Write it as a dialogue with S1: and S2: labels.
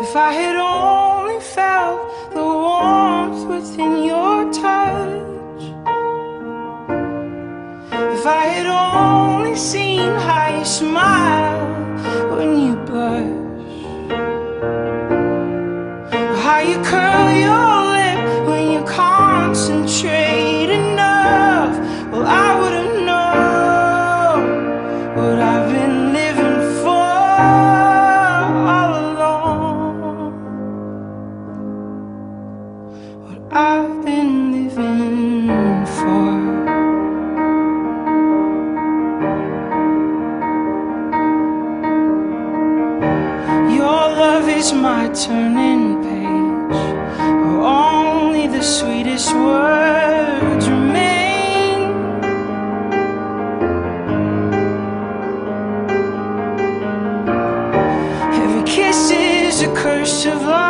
S1: If I had only felt the warmth within your touch, if I had only seen how you smile when you blush, or how you curl your lip when you concentrate enough, well, I would have known what I've been living for all along. What I've been living for. Your love is my turning page, where only the sweetest words remain. Every kiss is a curse of love.